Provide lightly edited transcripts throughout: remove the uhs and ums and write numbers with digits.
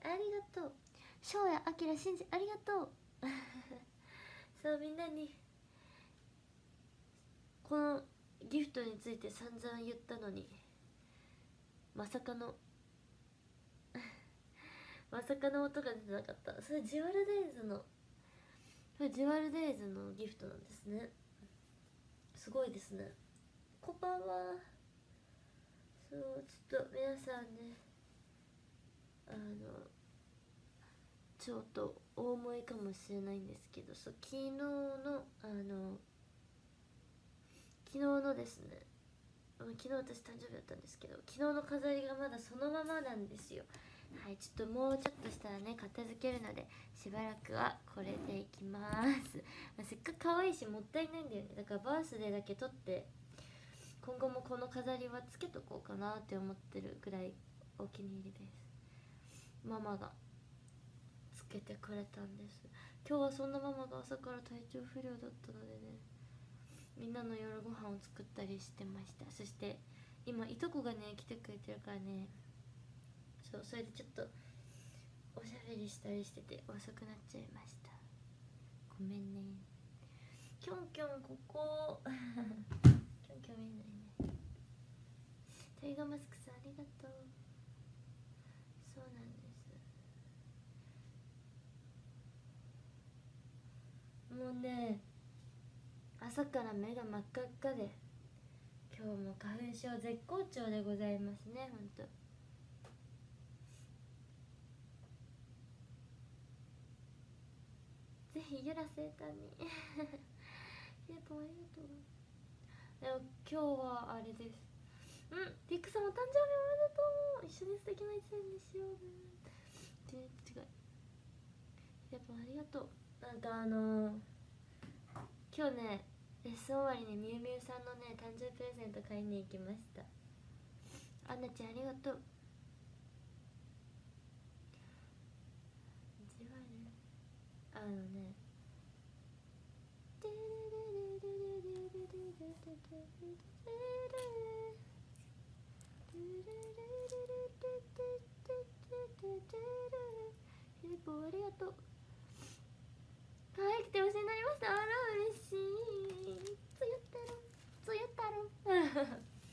ありがとう。翔也、あきら、しんじ、ありがとうそう、みんなにこのギフトについて散々言ったのに、まさかのまさかの音が出てなかった。それジュワルデイズの、これジュワルデイズのギフトなんですね。すごいですね。こんばんは。そう、ちょっと皆さんね、ちょっと大思いかもしれないんですけど、そう、昨日のですね、昨日私誕生日だったんですけど、昨日の飾りがまだそのままなんですよ。はい、ちょっともうちょっとしたらね、片付けるので、しばらくはこれでいきますせっかく可愛いしもったいないんだよね。だからバースデーだけ取って、今後もこの飾りはつけとこうかなって思ってるくらいお気に入りです。ママがつけてくれたんです。今日はそんなママが朝から体調不良だったのでね、みんなの夜ご飯を作ったりしてました。そして今いとこがね来てくれてるからね、そう、それでちょっとおしゃべりしたりしてて遅くなっちゃいました。ごめんね。キョンキョンここキョンキョン見えないね。タイガーマスクさんありがとう。そうなんです。もうね、朝から目が真っ赤っかで、今日も花粉症絶好調でございますね。ほんとぜひゆら生誕にやっぱありがとう。でも今日はあれです。ピックさんお誕生日おめでとう。一緒に素敵な一年にしようね。違う、やっぱありがとう。なんか今日ね、レッスン終わりにみゆみゆさんのね誕生日プレゼント買いに行きました。アンナちゃんありがとう。じわるね、ヒデポありがとう。可愛くて推しになりました。あら嬉しい。つゆったろつゆったろ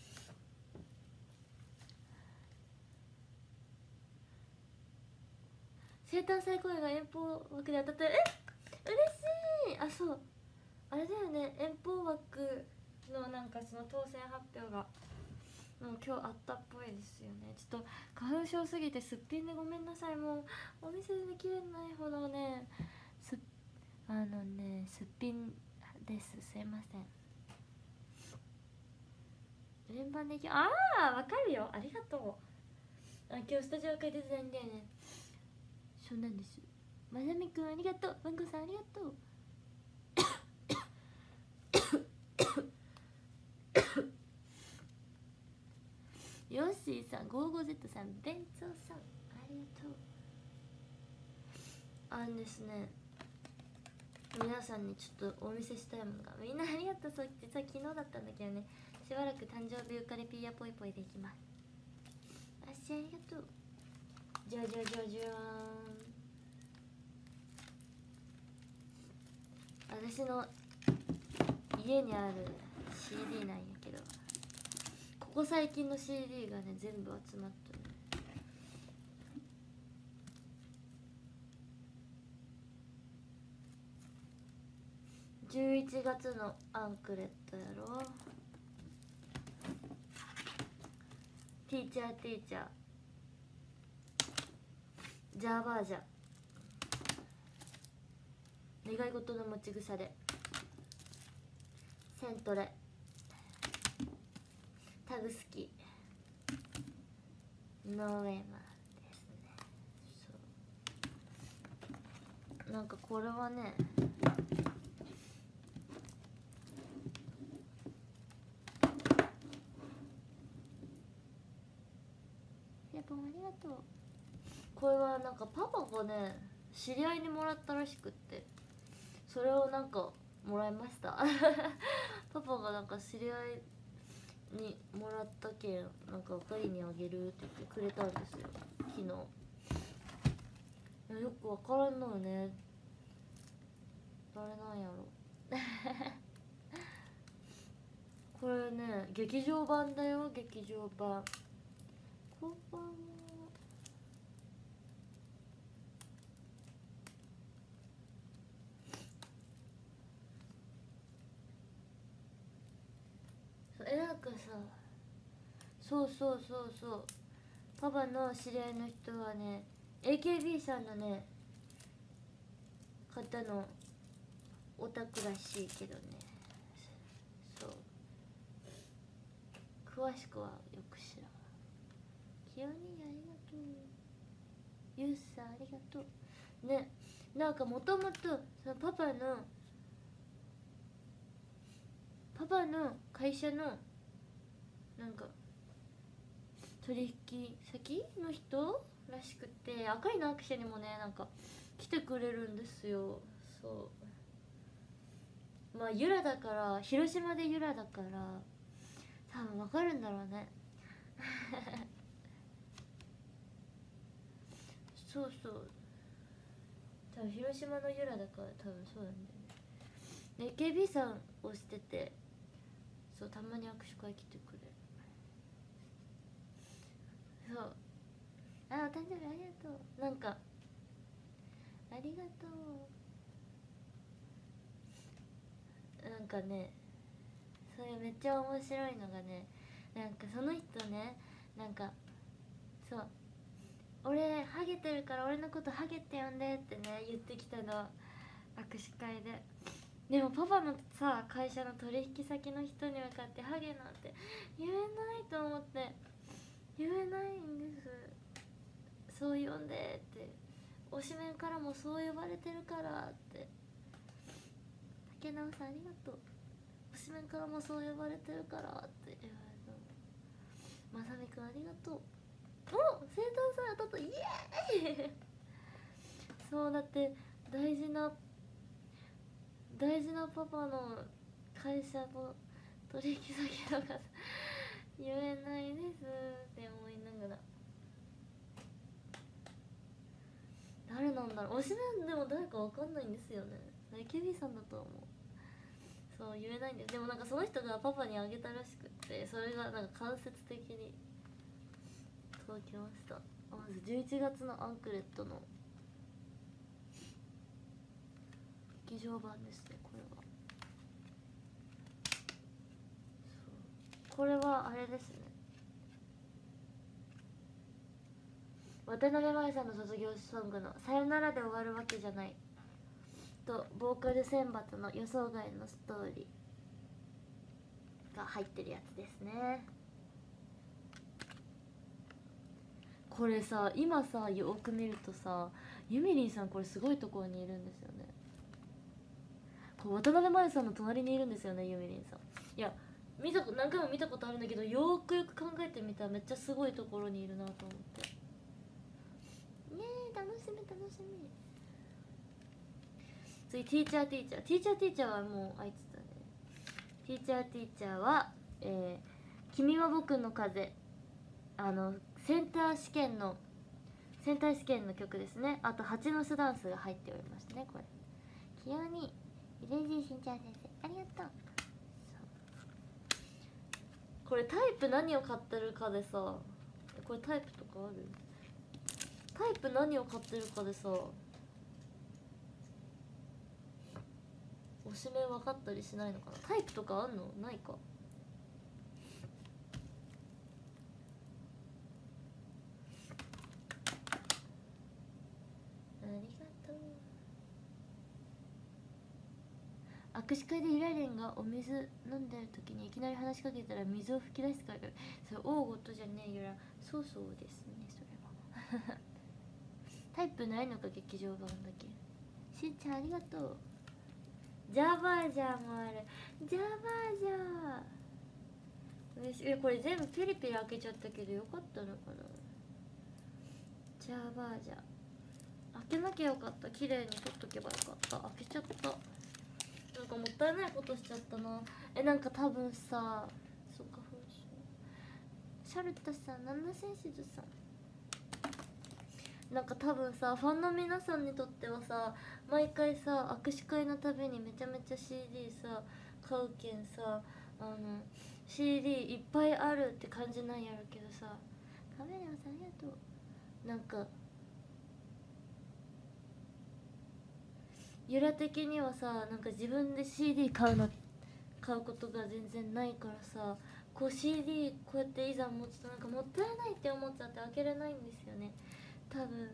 生誕祭公演が遠方枠で当たったら嬉しい。あ、そう、あれだよね、遠方枠のなんかその当選発表がもう今日あったっぽいですよね。ちょっと花粉症すぎてすっぴんでごめんなさい。もうお見せできれないほどね、すっぴんです。すいません。連番でき、わかるよ、ありがとう。今日スタジオ会出てないんだよね。そうなんです。まなみくんありがとう。ワンコさんありがとう。ヨッシーさん、55Z さん、ベンツォさんありがとう。ですね、皆さんにちょっとお見せしたいものが、みんなありがとう。そう、実は昨日だったんだけどね、しばらく誕生日ウカリピーヤポイポイでいきます。あっしありがとう。じゃじゃじゃじゃーん。私の家にある CD なんやけど、ここ最近の CD がね全部集まってる。11月のアンクレットやろ。ティーチャーティーチャー、ジャーバージャ、願い事の持ち腐れ、セントレ、タグスキ、ノーウェイマンですね。そう、なんかこれはね、やっぱありがとう。これはなんかパパがね知り合いにもらったらしくって、それをなんかもらいましたパパがなんか知り合いにもらったけん、なんかおかりにあげるって言ってくれたんですよ、昨日。 よくわからんのよね、誰なんやろこれね劇場版だよ、劇場版。こんばんは。なんかさ、そうそうそうそう、パパの知り合いの人はね AKB さんのね方のオタクらしいけどね、そう詳しくはよく知らん。キヨニありがとう、ユースさんありがとうね。なんかもともとパパの会社のなんか取引先の人らしくて、赤いのアクションにもねなんか来てくれるんですよ。そうまあユラだから、広島でユラだから多分わかるんだろうねそうそう、多分広島のユラだから多分そうなんだよね。 AKB さんをしてて、そうたまに握手会来てくれる。そう、あ、お誕生日ありがとう、なんかありがとう。なんかね、それめっちゃ面白いのがね、なんかその人ね、なんかそう、俺ハゲてるから俺のことハゲって呼んでってね言ってきたの、握手会で。でもパパのさ会社の取引先の人に向かってハゲなんて言えないと思って、言えないんです、そう呼んでって、推しメンからもそう呼ばれてるからって。竹直さんありがとう、推しメンからもそう呼ばれてるからって言われた。まさみくんありがとう。お、生誕祭当たった、イエーイそうだって大事なパパの会社の取引先の方言えないですって思いながら、誰なんだろう、推しメンでも誰か分かんないんですよね。AKB さんだと思う。そう言えないんです。でもなんかその人がパパにあげたらしくって、それがなんか間接的に届きました。まず11月のアンクレットの劇場版ですね、これは。そうこれはあれですね、渡辺麻衣さんの卒業ソングの「さよならで終わるわけじゃない」とボーカル選抜の予想外のストーリーが入ってるやつですね。これさ今さよく見るとさ、ゆみりんさんこれすごいところにいるんですよね。これ渡辺麻衣さんの隣にいるんですよね、ゆみりんさん。いや何回も見たことあるんだけど、よくよく考えてみたらめっちゃすごいところにいるなと思って。ねえ、楽しみ楽しみ。次ティーチャーはもうあいつだね。ティーチャーは君は僕の風、センター試験の曲ですね。あと蜂の巣ダンスが入っておりましたね。これ清にイレジーしんちゃん先生ありがとう。これタイプ何を買ってるかでさ、これタイプとかある？タイプ何を買ってるかでさ推しメン分かったりしないのかな。タイプとかあんの？ないか。ありがとう。握手会でゆらりんがお水飲んでる時にいきなり話しかけたら水を吹き出すから、それ大ごとじゃねえゆら。そうですね、それはタイプないのか、劇場版だけ。しんちゃんありがとう。ジャバージャーもある。ジャバージャー嬉しい。これ全部ピリピリ開けちゃったけどよかったのかな。ジャバージャー開けなきゃよかった、綺麗に取っとけばよかった。開けちゃった、なんかもったいないことしちゃったな。なんか多分さ、そっか、シャルタさん、ナナセンシズさん、 なんか多分さファンの皆さんにとってはさ毎回さ握手会のたびにめちゃめちゃ CD さ買うけんさCD いっぱいあるって感じなんやろけどさ、カメラさんありがとう。なんかゆら的にはさなんか自分で CD 買うことが全然ないからさ、こう CD こうやっていざ持つとなんかもったいないって思っちゃって開けれないんですよね。多分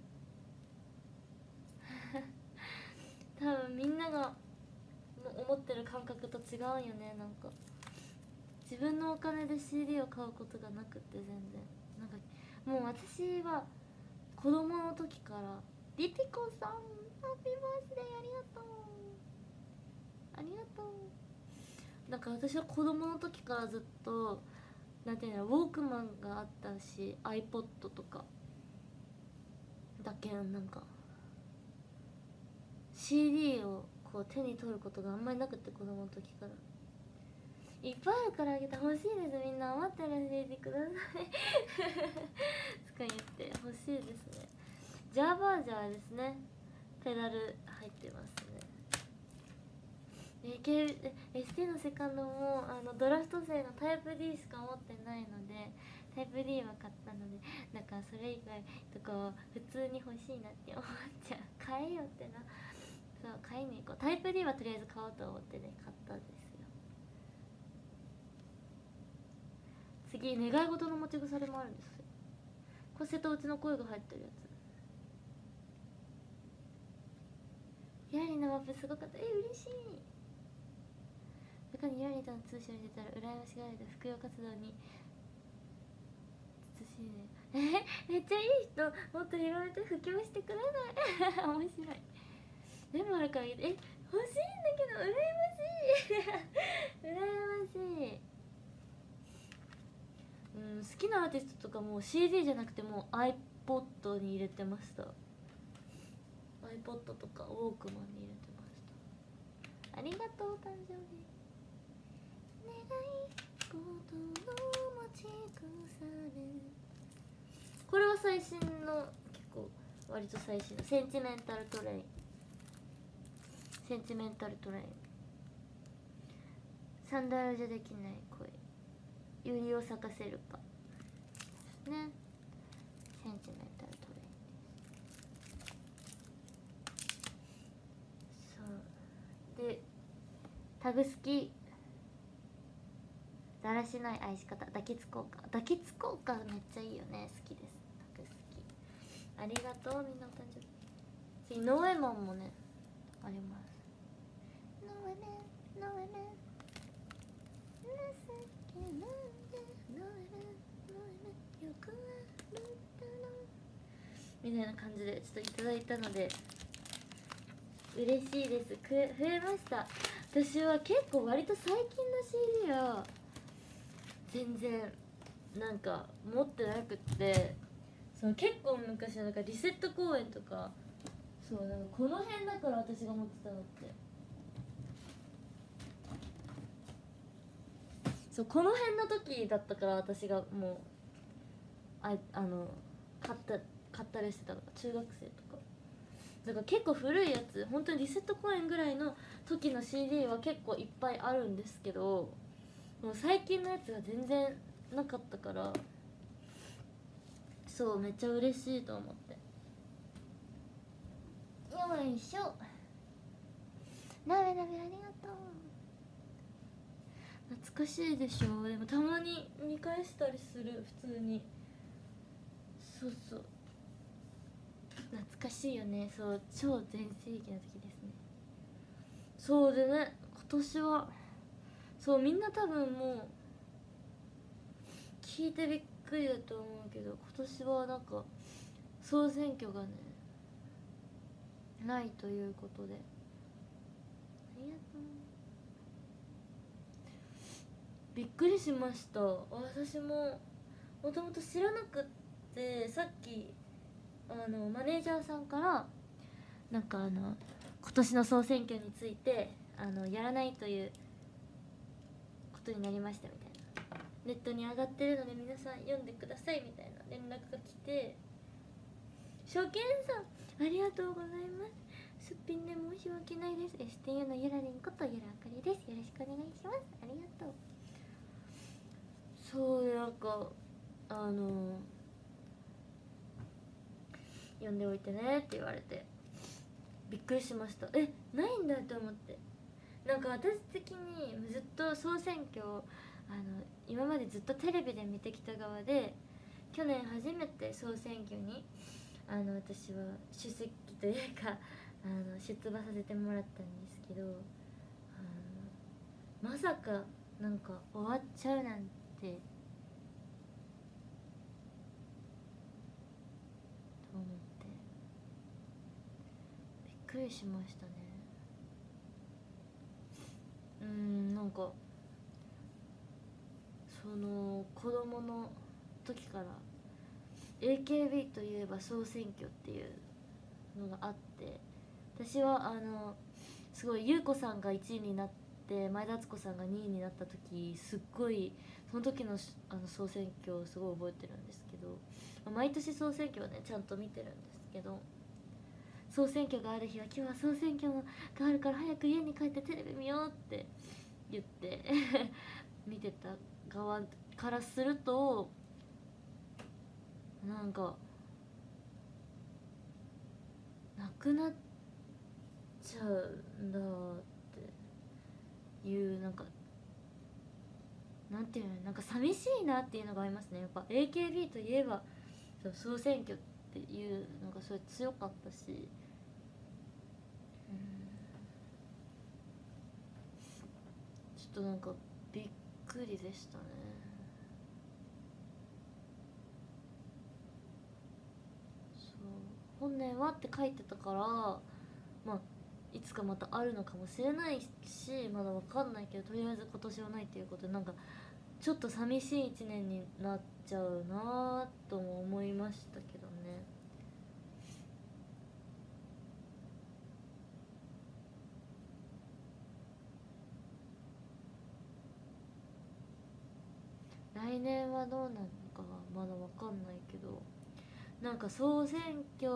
多分みんなが思ってる感覚と違うよね。なんか自分のお金で CD を買うことがなくって全然なんかもう私は子供の時からリピコさんハッピーバースデーありがとうありがとう。なんか私は子供の時からずっとなんていうのウォークマンがあったし iPod とかだけなんか CD をこう手に取ることがあんまりなくて子供の時からいっぱいあるからあげて欲しいです。みんな余ったら教えてくださいとか言って欲しいですね。ジャーバージャーですね。ペダル入ってますね。ST のセカンドもドラフト製のタイプ D しか持ってないのでタイプ D は買ったのでなんかそれ以外とかは普通に欲しいなって思っちゃう。買えよってな。そう買いに行こう。タイプ D はとりあえず買おうと思ってね買ったんですよ。次願い事の持ち腐れもあるんですよ。これ瀬戸内の声が入ってるやつ。ヒラリのマップすごかった。嬉しい。部下にヒラリとの通信を入れたら羨ましがられた服用活動に慎しいね。めっちゃいい人もっと広めて布教してくれない面白い。でもあるから欲しいんだけど羨ましい羨ましい。好きなアーティストとかも CD じゃなくてもう iPod に入れてました。 iPod とかウォークマンに入れてました。ありがとう誕生日。願い事の持ち腐れ。これは最新の結構割と最新のセンチメンタルトレイン。センチメンタルトレイン。サンダルじゃできない恋。ユリを咲かせるかね。センチメンタルトレインです。そうでタグ好き。だらしない愛し方。抱きつこうか。抱きつこうかめっちゃいいよね。好きです。タグ好き。ありがとうみんなお誕生日。次ノエモンもねあります。ノエねノエねみたいな感じでちょっといただいたので嬉しいです。増えました。私は結構割と最近の CD は全然なんか持ってなくって、そう結構昔はなんかリセット公演とかそうなんかこの辺だから私が持ってたのってそうこの辺の時だったから私がもう買ったりしてたのが中学生とかだから結構古いやつ本当にリセット公演ぐらいの時の CD は結構いっぱいあるんですけどもう最近のやつが全然なかったからそうめっちゃ嬉しいと思って。よいしょ。なべなべありがとう。懐かしいでしょ。でもたまに見返したりする普通に。そうそう懐かしいよね。そう超全盛期の時ですね。そうでね今年はそうみんな多分もう聞いてびっくりだと思うけど今年はなんか総選挙がねないということでありがとう。びっくりしました。私ももともと知らなくってさっきマネージャーさんからなんか今年の総選挙についてやらないということになりましたみたいなネットに上がってるので皆さん読んでくださいみたいな連絡が来て初見さんありがとうございます。すっぴんで申し訳ないです。 STU のゆらりんことゆらあかりです。よろしくお願いします。ありがとう。そうなんか呼んでおいてねって言われてびっくりしました。ないんだと思って。なんか私的にずっと総選挙今までずっとテレビで見てきた側で、去年初めて総選挙に私は出席というか出馬させてもらったんですけど、まさかなんか終わっちゃうなんてと思ってびっくりしましたね。なんかその子供の時から AKB といえば総選挙っていうのがあって、私はすごい優子さんが1位になって前田敦子さんが2位になった時、すっごいその時の総選挙をすごい覚えてるんですけど、毎年総選挙はねちゃんと見てるんですけど、総選挙がある日は今日は総選挙があるから早く家に帰ってテレビ見ようって言って見てた側からすると、なんかなくなっちゃうんだっていう、なんていうの、なんか寂しいなっていうのがありますね。やっぱ AKB といえば総選挙っていうのがそれ強かったし、ちょっとなんかびっくりでしたね。そう本年はって書いてたから、まあいつかまたあるのかもしれないし、まだわかんないけど、とりあえず今年はないっていうことで、なんかちょっと寂しい1年になっちゃうなとも思いましたけどね。来年はどうなるのかはまだわかんないけど、なんか総選挙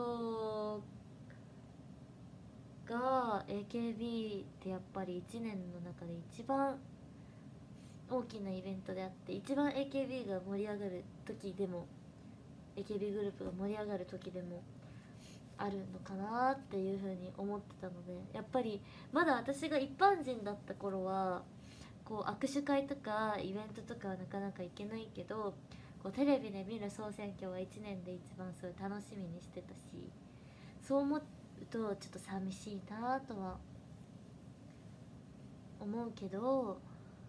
が AKB ってやっぱり1年の中で一番大きなイベントであって、一番 AKB が盛り上がる時でも AKB グループが盛り上がる時でもあるのかなっていう風に思ってたので、やっぱりまだ私が一般人だった頃はこう握手会とかイベントとかはなかなか行けないけど、こうテレビで見る総選挙は1年で一番すごい楽しみにしてたし、そう思うとちょっと寂しいなとは思うけど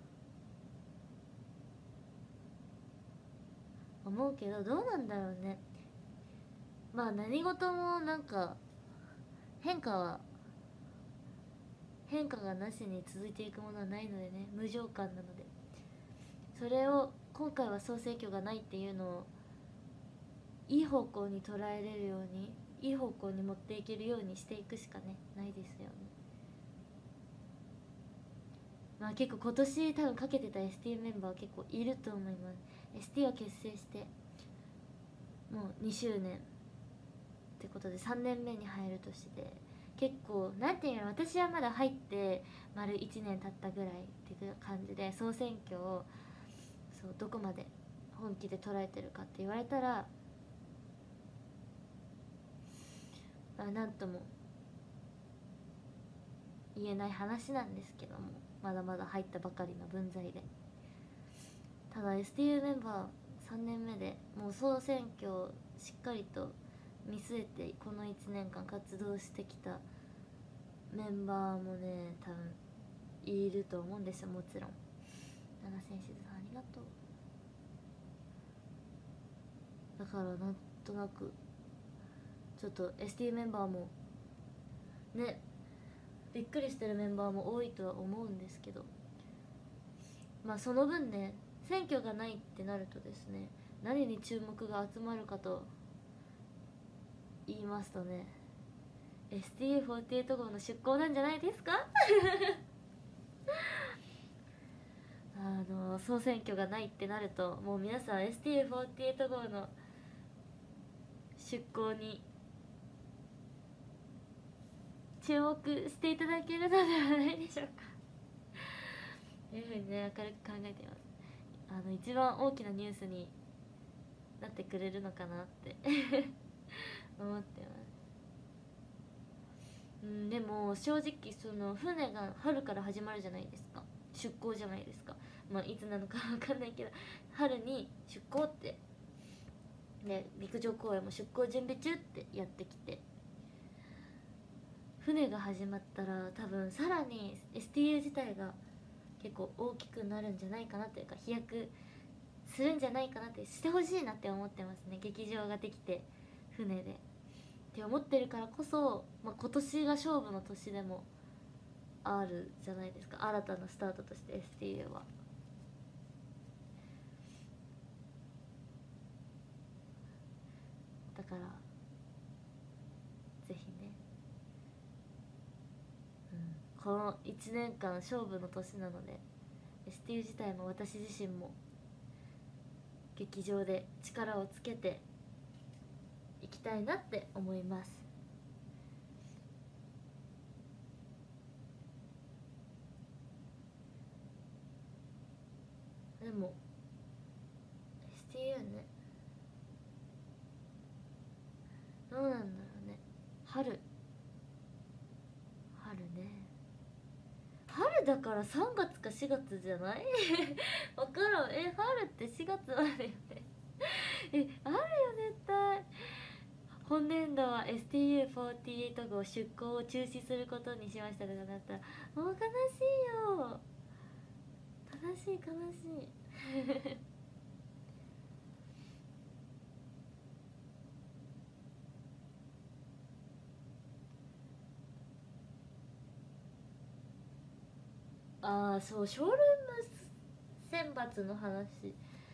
どうなんだろうね。まあ何事もなんか変化は変化がなしに続いていくものはないのでね、無常感なので、それを今回は総選挙がないっていうのをいい方向に捉えれるように、いい方向に持っていけるようにしていくしかねないですよね。まあ結構今年多分かけてた ST メンバー結構いると思います。 ST を結成してもう2周年ってことで3年目に入る年で、結構なんていうの、私はまだ入って丸1年経ったぐらいっていう感じで、総選挙をそうどこまで本気で捉えてるかって言われたら、なんとも言えない話なんですけども、まだまだ入ったばかりの分際で、ただ STU メンバー3年目でもう総選挙をしっかりと見据えてこの1年間活動してきたメンバーもね多分いると思うんですよ。もちろん七千しずさんありがとう。だからなんとなくちょっと ST メンバーもねびっくりしてるメンバーも多いとは思うんですけど、まあその分ね選挙がないってなるとですね、何に注目が集まるかと言いますとね、 STU48 号の出向なんじゃないですか総選挙がないってなるともう皆さん STU48 号の出向に注目していただけるのではないでしょうかというふうにね明るく考えています。一番大きなニュースになってくれるのかなって思ってます。でも正直その船が春から始まるじゃないですか、出港じゃないですか。まあいつなのか分かんないけど春に出港ってで陸上公園も出港準備中ってやってきて、船が始まったら多分さらに STU 自体が結構大きくなるんじゃないかなというか飛躍するんじゃないかなってしてほしいなって思ってますね。劇場ができて船でって思ってるからこそ、今年が勝負の年でもあるじゃないですか、新たなスタートとして STA は。だからぜひね、この1年間勝負の年なので STU 自体も私自身も劇場で力をつけていきたいなって思います。でも STU ね、どうなんだろうね。春ね、春だから3月か4月じゃない分からん。春って4月あるよねあるよ絶対。本年度は STU48 号出港を中止することにしましたとかなったらもう悲しいよ、悲しい悲しいああそう、ショールーム選抜の話、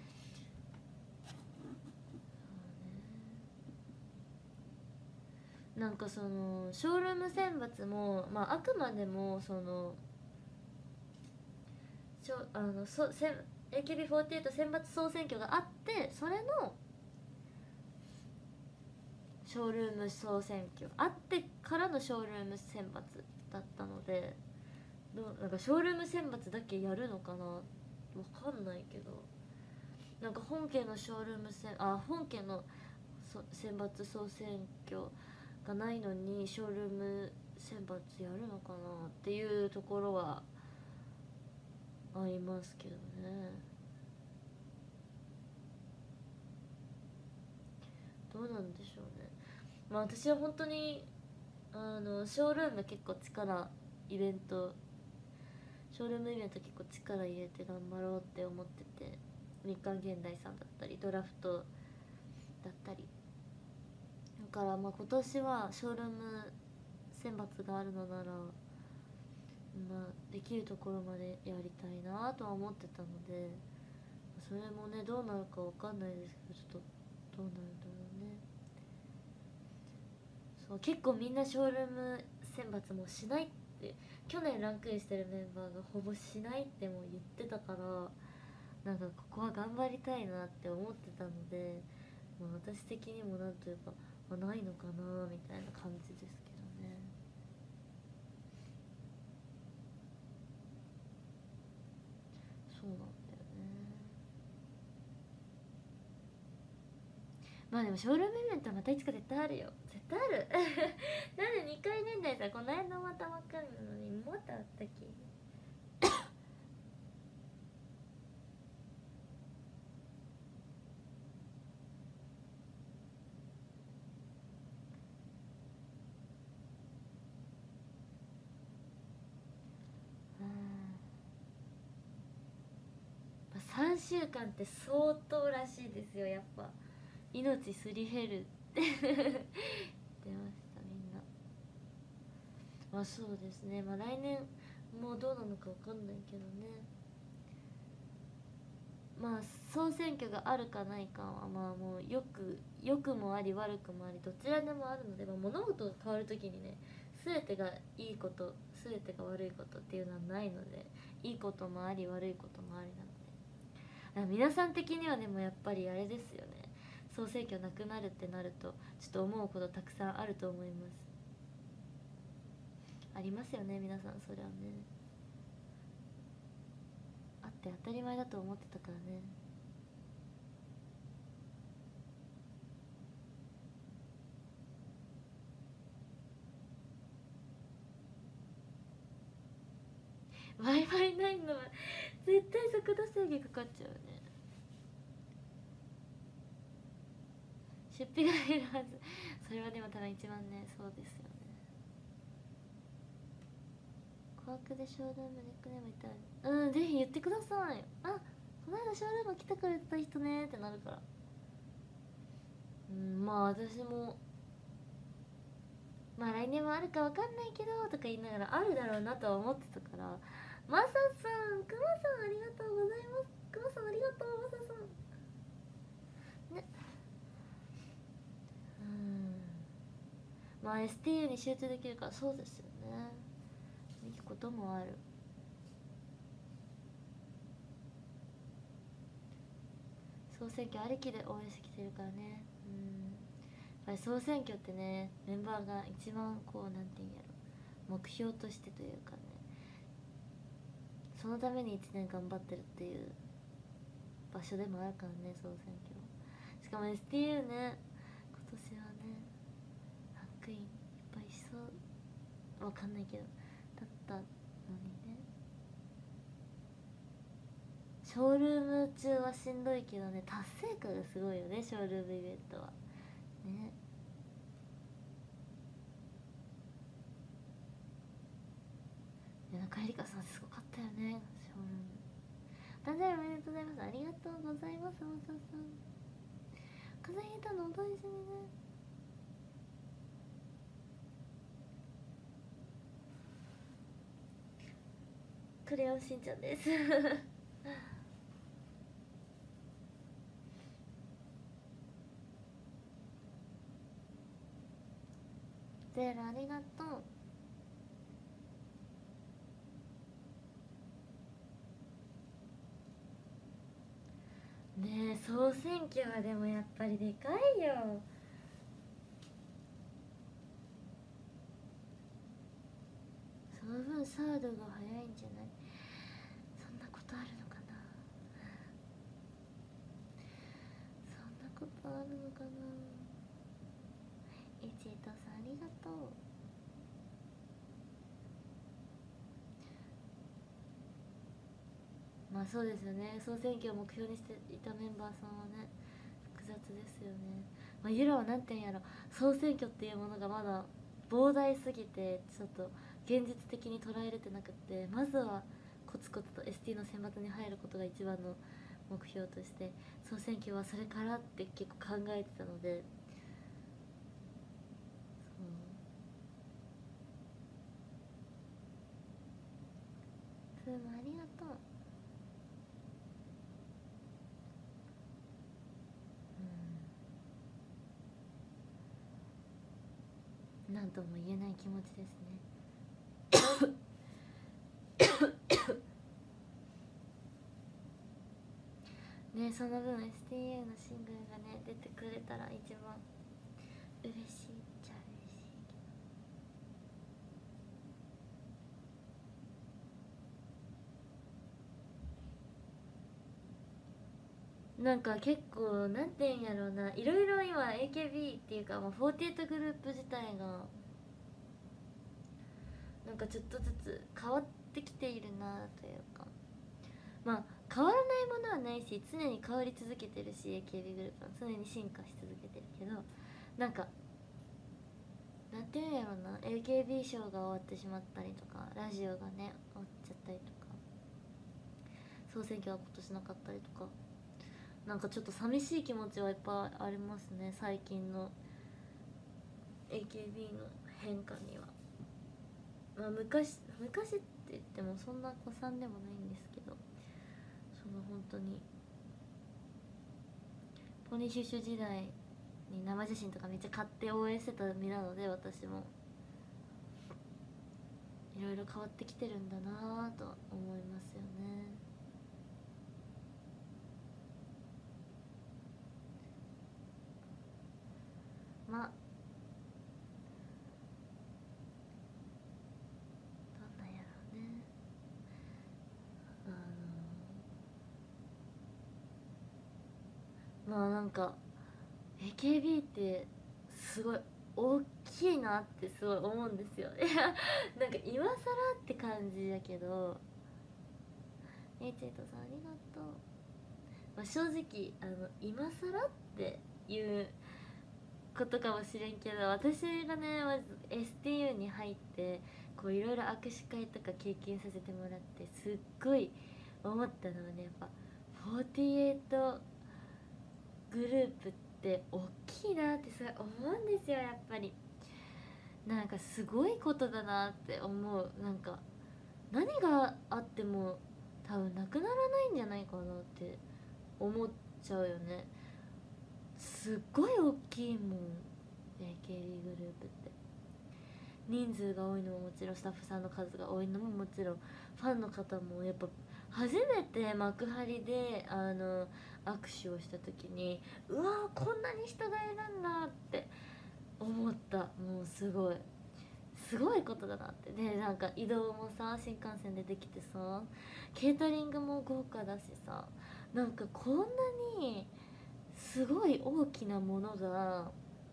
なんかそのショールーム選抜も、あくまでもそのAKB48 選抜総選挙があって、それのショールーム総選挙あってからのショールーム選抜だったので、なんかショールーム選抜だけやるのかな、わかんないけど、なんか本家のショールーム本家の選抜総選挙がないのにショールーム選抜やるのかなっていうところはありますけどね。どうなんでしょうね。私は本当にショールーム結構イベントショールームイベント結構力入れて頑張ろうって思ってて、日韓現代さんだったりドラフトだったりだから、今年はショールーム選抜があるのなら、できるところまでやりたいなとは思ってたので、それもねどうなるかわかんないですけど、ちょっとどうなるんだろうね。そう、結構みんなショールーム選抜もしないって、去年ランクインしてるメンバーがほぼしないっても言ってたから、なんかここは頑張りたいなって思ってたので、私的にもなんというか、ないのかなみたいな感じですけどね。そうなんだよね。でもショールームイベントはまたいつか絶対あるよ、絶対あるなんで2回現代さ、この間またばっかりなのにまたあったっけ3週間って相当らしいですよ、やっぱ命すり減るって言ってましたみんな。そうですね、来年もうどうなのか分かんないけどね。総選挙があるかないかはもう良くもあり悪くもありどちらでもあるので、物事が変わる時にね、全てがいいこと全てが悪いことっていうのはないので、いいこともあり悪いこともありなので、皆さん的にはでもやっぱりあれですよね、総選挙なくなるってなるとちょっと思うことたくさんあると思います。 ありますよね皆さん。それはねあって当たり前だと思ってたからね。Wi-Fi ないのは絶対速度制限かかっちゃうね。出費が減るはず。それはでも多分一番ね、そうですよね。怖くでショールームでクレームいたら、ぜひ言ってください。あ、この間ショールーム来てくれた人ねってなるから。まあ私もまあ来年もあるかわかんないけどとか言いながらあるだろうなとは思ってたから。マサさん、クマさんありがとうございます。クマさんありがとう、マサさんね。まあ STU に集中できるからそうですよね。いいこともある。総選挙ありきで応援してきてるからね。やっぱり総選挙ってね、メンバーが一番こうなんていうんやろ、目標としてというかね、そのために1年頑張ってるっていう場所でもあるからね、総選挙。しかも STU ね、今年はねランクインいっぱいしそうわかんないけどだったのにね。ショールーム中はしんどいけどね、達成感がすごいよね、ショールームイベントはね。中えりかさんすごかったよね、ショールーム。誕生日おめでとうございます。ありがとうございます。マサさん風邪ひいたのお大事にね。クレヨンしんちゃんですゼロありがとう。ねえ、総選挙はでもやっぱりでかいよ。その分サードが早いんじゃない？そんなことあるのかな。そんなことあるのかな。エチェートさんありがとう。まあそうですよね、総選挙を目標にしていたメンバーさんはね複雑ですよね。まあユラは何て言うんやろ、総選挙っていうものがまだ膨大すぎてちょっと現実的に捉えれてなくて、まずはコツコツと ST の選抜に入ることが一番の目標として、総選挙はそれからって結構考えてたので、そう、それもありがとう。なんとも言えない気持ちですね。ね、その分 STA のシングルがね出てくれたら一番嬉しいっちゃ嬉しいけど、なんか結構なんて言うんやろうな、いろいろ今 AKB っていうか、まあ、48グループ自体がなんかちょっとずつ変わってきているなというか、まあ変わらないものはないし常に変わり続けてるし、 AKB グループは常に進化し続けてるけど、なんかなんていうんやろな、 AKB ショーが終わってしまったりとか、ラジオがね終わっちゃったりとか、総選挙は今年なかったりとか、なんかちょっと寂しい気持ちはいっぱいありますね、最近の AKB の変化には。まあ昔って言ってもそんな子さんでもないんですけど、その本当にポニーシュシュ時代に生写真とかめっちゃ買って応援してた身なので、私もいろいろ変わってきてるんだなぁと思いますよね。まあまあなんか AKB ってすごい大きいなってすごい思うんですよ。いやなんか今更って感じやけど、チェイトさんありがとう。まあ、正直今更っていうことかもしれんけど、私がねまず STU に入ってこういろいろ握手会とか経験させてもらってすっごい思ったのはね、やっぱ48グループって大きいなってすごい思うんですよ。やっぱりなんかすごいことだなって思う。なんか何があっても多分なくならないんじゃないかなって思っちゃうよね。すっごい大きいもん AKB グループって。人数が多いのももちろん、スタッフさんの数が多いのももちろん、ファンの方もやっぱ初めて幕張で握手をした時に、うわーこんなに人がいるんだって思った。もうすごいすごいことだなって。でなんか移動もさ新幹線でできてさ、ケータリングも豪華だしさ、なんかこんなにすごい大きなものが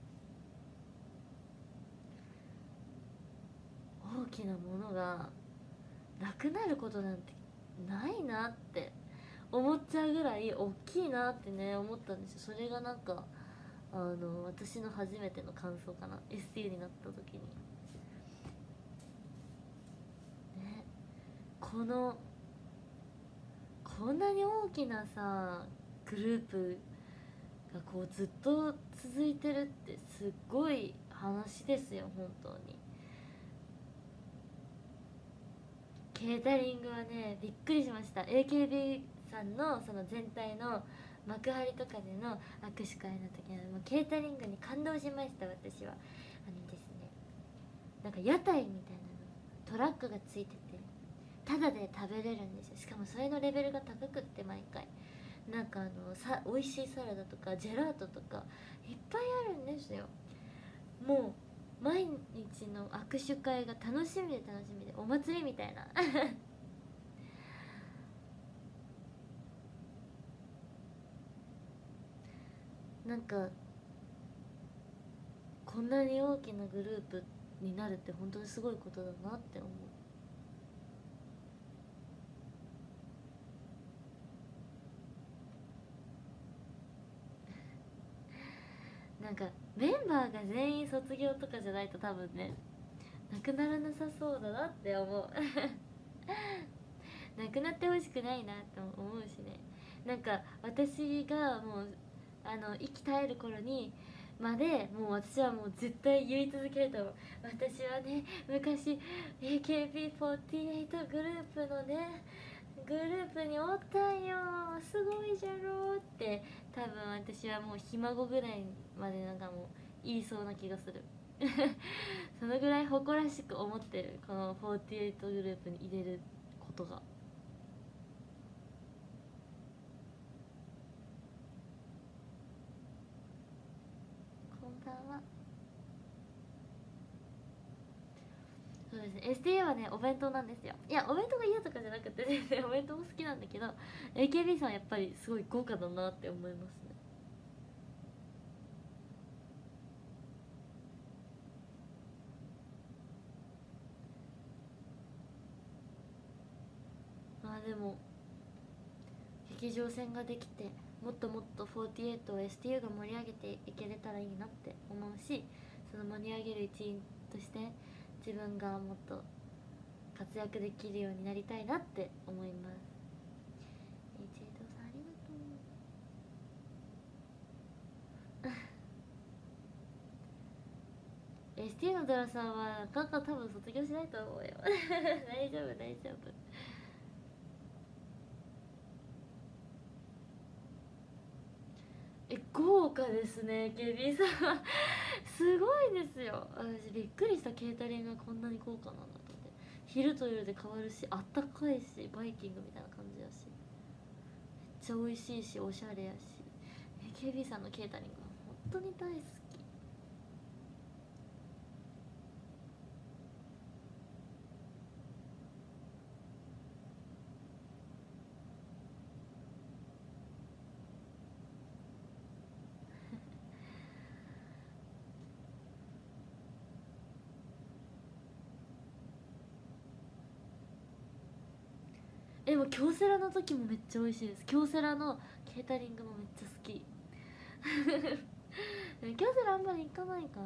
大きなものがなくなることなんてないなって思っちゃうぐらい大きいなってね思ったんですよ。それがなんか私の初めての感想かな、 ST になった時にね。こんなに大きなさグループがこうずっと続いてるってすっごい話ですよ本当に。ケータリングはねびっくりしました。 AKB さんのその全体の幕張とかでの握手会の時はもうケータリングに感動しました。私はですね、なんか屋台みたいなのトラックがついててタダで食べれるんですよ。しかもそれのレベルが高くって毎回なんか美味しいサラダとかジェラートとかいっぱいあるんですよ。もう毎日の握手会が楽しみで楽しみでお祭りみたいななんかこんなに大きなグループになるって本当にすごいことだなって思う。なんかメンバーが全員卒業とかじゃないと多分ねなくならなさそうだなって思うなくなってほしくないなって思うしね。なんか私がもう息絶える頃にまでもう私はもう絶対言い続けると思う。私はね昔 AKB48 グループのねグループにおったんよ、すごいじゃろうって多分私はもうひ孫ぐらいまでなんかもう言いそうな気がするそのぐらい誇らしく思ってる、この48グループに入れることが。こんばんは。そうですね、 STA はねお弁当なんですよ。いやお弁当が嫌とかじゃなくて全然お弁当も好きなんだけど AKB さんはやっぱりすごい豪華だなって思いますね。まあでも劇場戦ができてもっともっと48を STU が盛り上げていけれたらいいなって思うし、その盛り上げる一員として自分がもっと活躍できるようになりたいなって思います。チェイトさんありがとうST のドラさんはなんか多分卒業しないと思うよ大丈夫大丈夫。豪華ですね KB さんはすごいですよ。私びっくりした、ケータリングがこんなに豪華なんだと思って。昼と夜で変わるしあったかいしバイキングみたいな感じだしめっちゃ美味しいしおしゃれやし、KB さんのケータリングは本当に大好き。 でも京セラの時もめっちゃ美味しいです。京セラのケータリングもめっちゃ好きでも京セラあんまり行かないからな。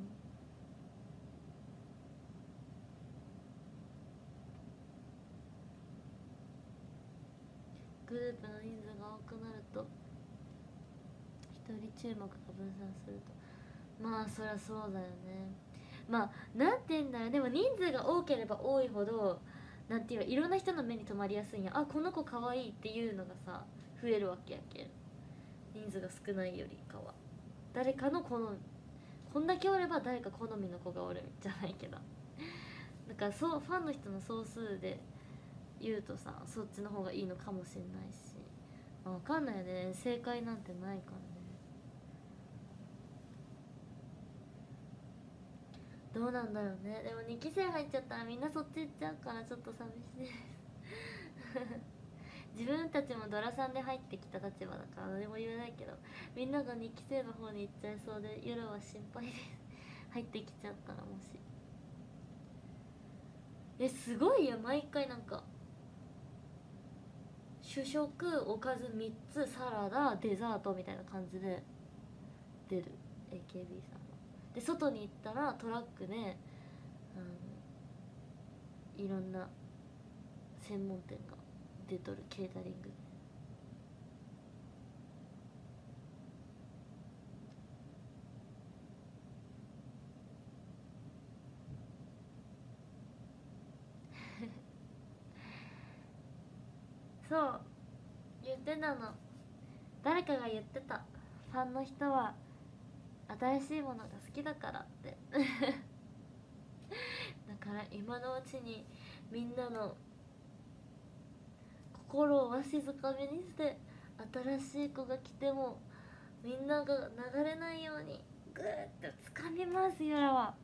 グループの人数が多くなると一人注目が分散すると、まあそりゃそうだよね。まあなんて言うんだろう、でも人数が多ければ多いほどなんていういろんな人の目に留まりやすいんや。あ、この子かわいいっていうのがさ増えるわけやけん、人数が少ないよりかは誰かの好み、こんだけおれば誰か好みの子がおるじゃないけど、だからそうファンの人の総数で言うとさそっちの方がいいのかもしれないし、まあ、分かんないよね、正解なんてないからね。どうなんだろうね。でも2期生入っちゃったらみんなそっち行っちゃうからちょっと寂しいです自分たちもドラさんで入ってきた立場だから何も言えないけど、みんなが2期生の方に行っちゃいそうで夜は心配です入ってきちゃったら。もしすごいよ、毎回なんか主食おかず3つサラダデザートみたいな感じで出る AKB さんは。で外に行ったらトラックで、いろんな専門店が出とるケータリングそう言ってたの、誰かが言ってた、ファンの人は新しいものが好きだからってだから今のうちにみんなの心をわしづかみにして、新しい子が来てもみんなが流れないようにグーッと掴みますよらは。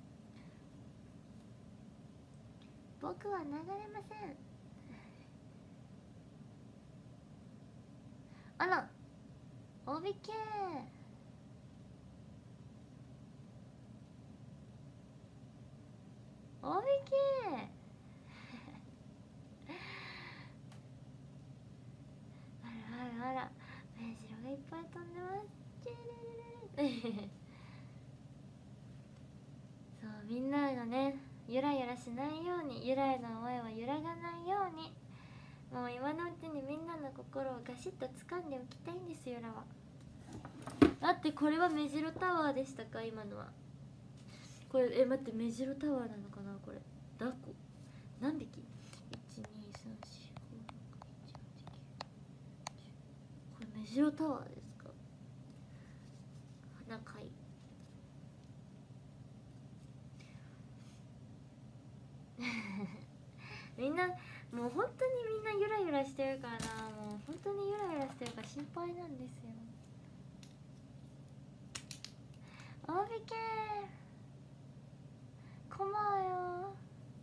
僕は流れません。あらおびけおびけあらあらあら、目白がいっぱい飛んでますそうみんながねゆらゆらしないように、ゆらゆらの思いは揺らがないように、もう今のうちにみんなの心をガシッと掴んでおきたいんですよらは。だってこれは目白タワーでしたか今のは。これ待って、目白タワーなのかなこれ。だこ何匹 ?123456789、これ目白タワーですか。花会みんなもう本当にみんなゆらゆらしてるからな、もう本当にゆらゆらしてるから心配なんですよ。おびけこまよ。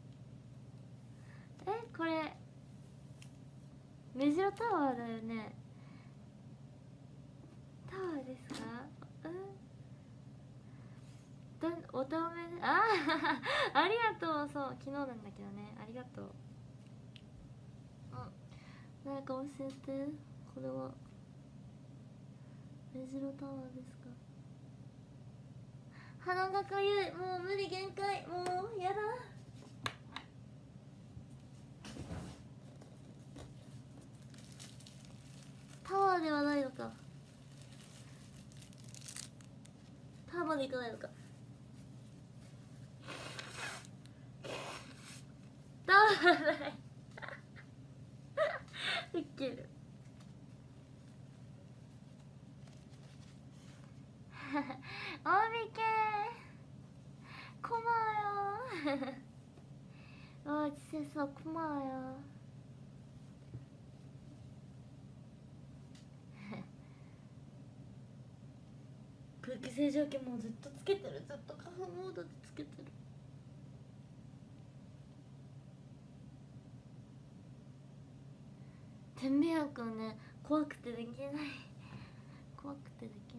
これ目白タワーだよね。タワーですか。おためでありがとう。そう昨日なんだけどね、ありがとう。誰か教えて、これは目白タワーですか。鼻がかゆい、もう無理限界、もうやだ。タワーではないのか、タワーまで行かないのか。タワーないいけるおびけこまよおちせそうこまよ空気清浄機もうずっとつけてる、ずっと花粉モードでつけてる。てんびやくんね、怖くてできない怖くてできない。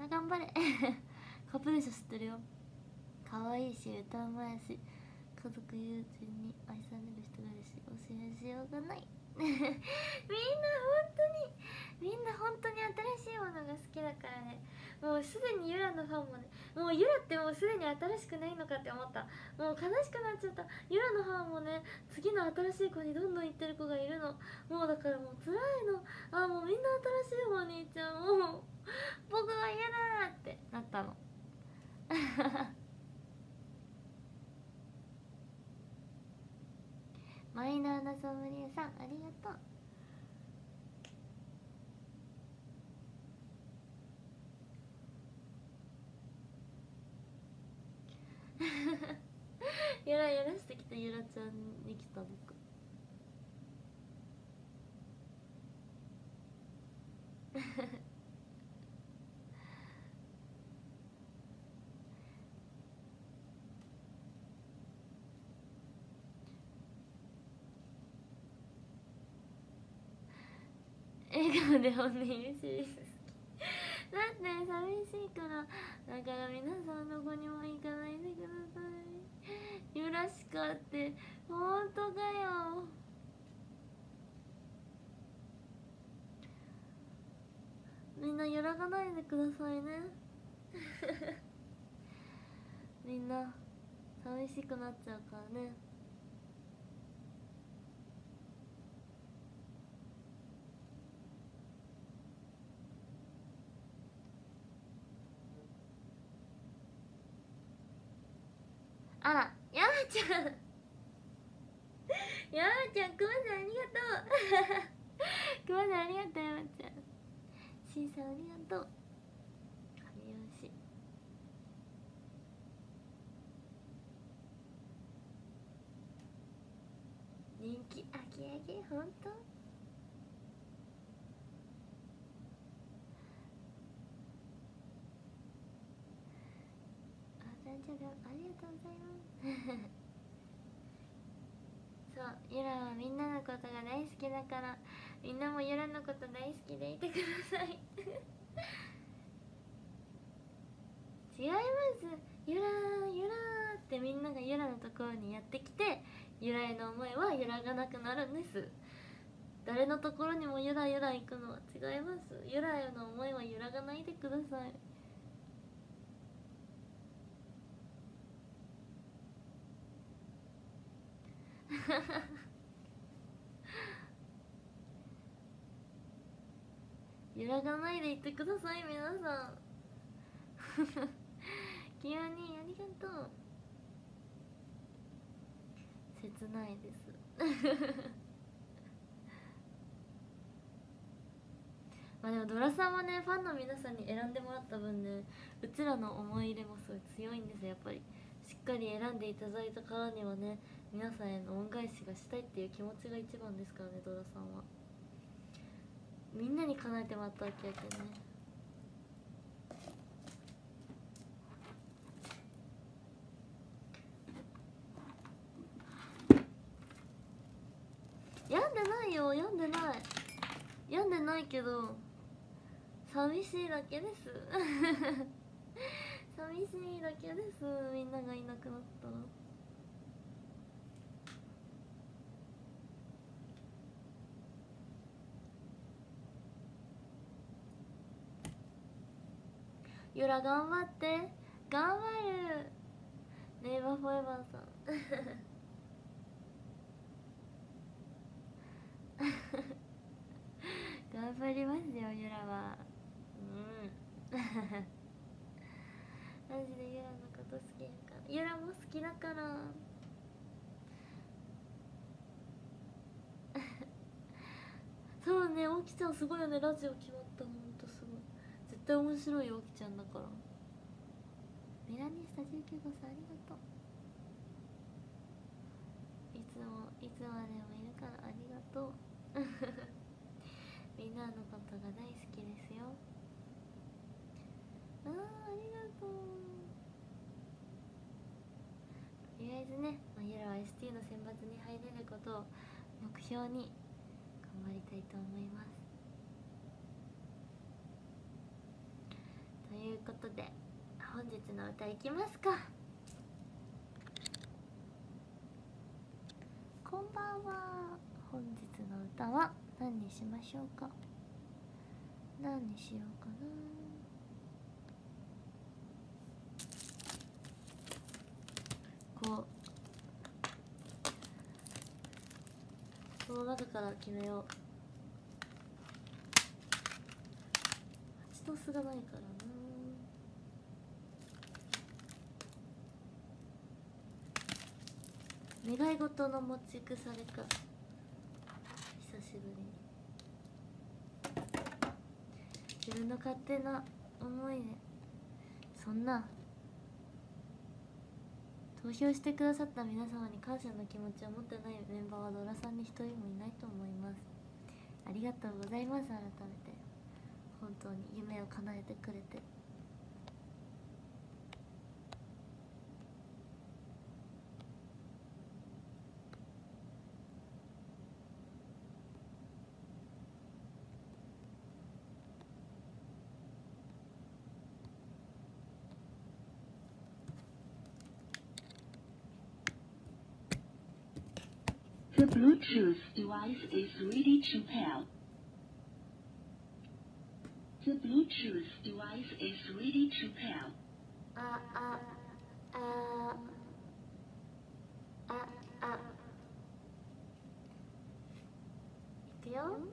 な頑張れカップでしょ、知ってるよ。可愛いし歌うまいし家族友人に愛される人がいるし教えしようがないみんな本当に新しいものが好きだからね。もうすでにユラのファンもね、もうユラってもうすでに新しくないのかって思った。もう悲しくなっちゃった。ユラのファンもね、次の新しい子にどんどん行ってる子がいるの。もうだからもう辛いの。もうみんな新しい方に行っちゃう。もう僕は嫌だってなったのマイナーなソムリエさん、ありがとうゆらゆらしてきたゆらちゃんに来た僕笑顔で本音嬉しいですだって寂しいからだから皆さんどこにも行かないでください。ゆらしかって本当かよ。みんな揺らがないでくださいねみんな寂しくなっちゃうからね。あら、やまちゃんやまちゃん、くまさんありがとうくまさんありがとう、やまちゃん。しんさんありがとう。よし、人気アゲアゲ、ほんとじゃがありがとうございますそう、ゆらはみんなのことが大好きだからみんなもゆらのこと大好きでいてください違います、ゆらゆらってみんながゆらのところにやってきてゆらへの思いは揺らがなくなるんです。誰のところにもゆらゆら行くのは違います。ゆらへの思いは揺らがないでください揺らがないでいてください皆さんキヨにありがとう。切ないですまあでもドラさんはね、ファンの皆さんに選んでもらった分ね、うちらの思い入れもすごい強いんですよ。やっぱりしっかり選んでいただいたからにはね、皆さんへの恩返しがしたいっていう気持ちが一番ですからね。ドラさんはみんなに叶えてもらったわけやけどね。病んでないよ、病んでない、病んでないけど寂しいだけです寂しいだけです。みんながいなくなったら。ゆら頑張って、頑張るネイバーフォーエバーさん頑張りますよゆらは。マジでゆらのこと好きやから、ゆらも好きだからそうね、おきちゃんすごいよね。ラジオ決まったのほんとすごい。絶対面白いよ、おきちゃんだから。ミラニスタ19号さんありがとう。いつまでもいるからありがとうみんなのことが大好きですよ。ありがとう。とりあえずね、ゆらは ST の選抜に入れることを目標に頑張りたいと思います。といいうことで本日の歌いきますか。こんばんは。本日の歌は何にしましょうか。何にしようかな。この中から決めよう。蜂の巣がないからな。願い事の持ち腐れか。久しぶりに自分の勝手な思いで、そんな投票してくださった皆様に感謝の気持ちを持ってないメンバーはドラさんに一人もいないと思います。ありがとうございます。改めて本当に夢を叶えてくれて。 The Bluetooth device is ready to pair. The Bluetooth device is ready to pair. いくよ。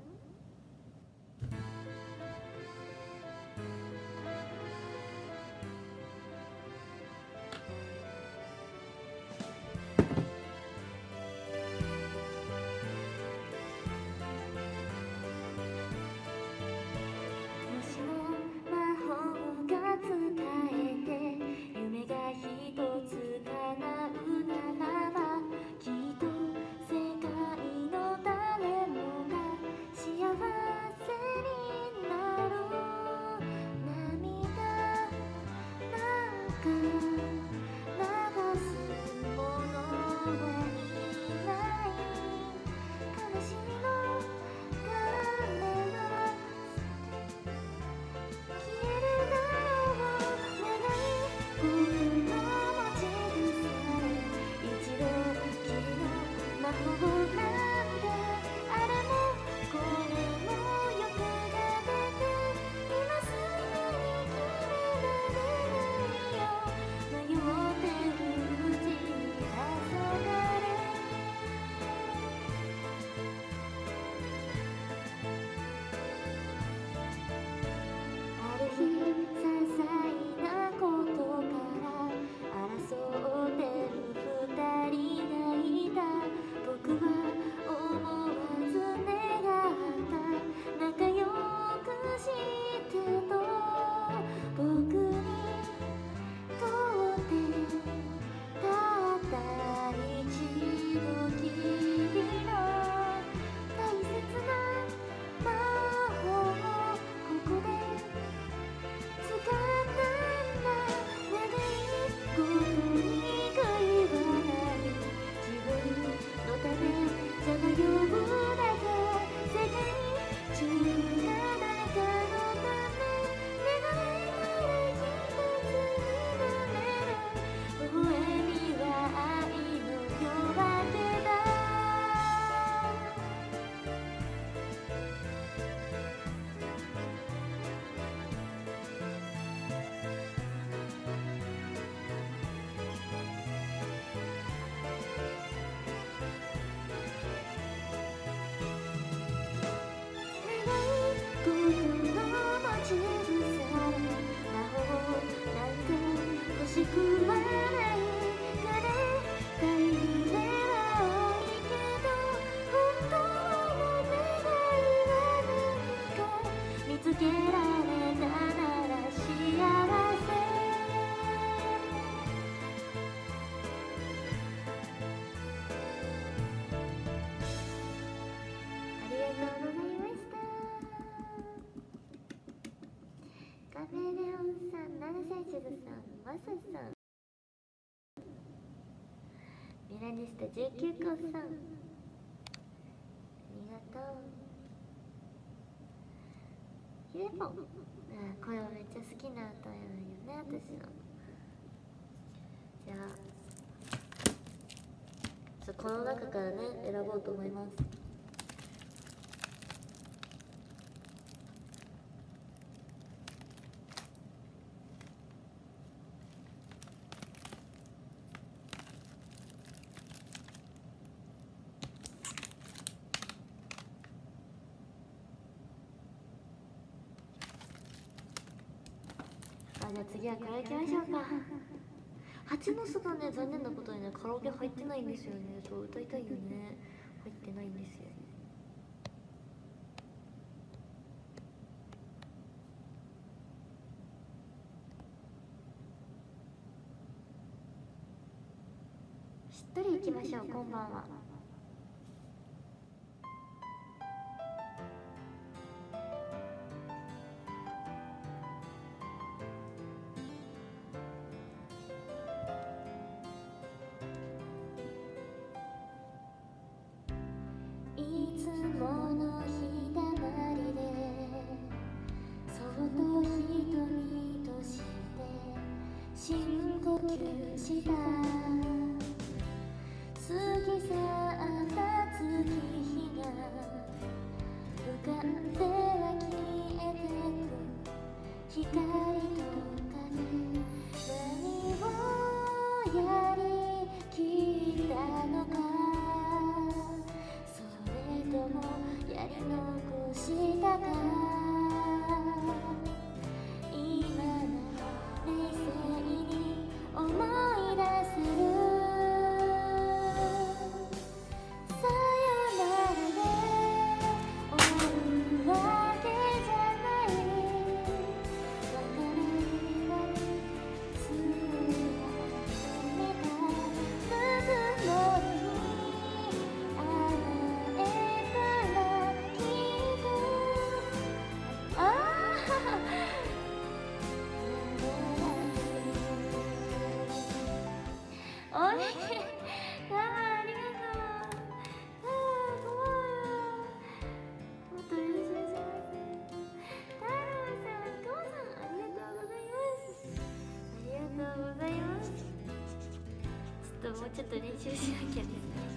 ミラニスタ19号さん、ありがとう。ひでぽん、これはめっちゃ好きな歌やね。 私の。じゃあこの中からね選ぼうと思います。じゃあ次はこれいきましょうか。蜂の巣がね、残念なことにねカラオケ入ってないんですよね。そう歌いたいよね。入ってないんですよね。しっとりいきましょう。こんばんは。いつもの日だまりでそっと瞳として深呼吸した過ぎ去った月日が浮かんでは消えてく光と影何をやりきったのかそれともやり残したか今なら冷静に思い出せるさよならで終わるわけじゃない別れは強い雨がぬくもりに甘えたらきっとああおいしい。ありがとう。ごめん。もっと練習します。太郎さん、お母さん、ありがとうございます。ありがとうございます。ちょっともうちょっと練習しなきゃですね。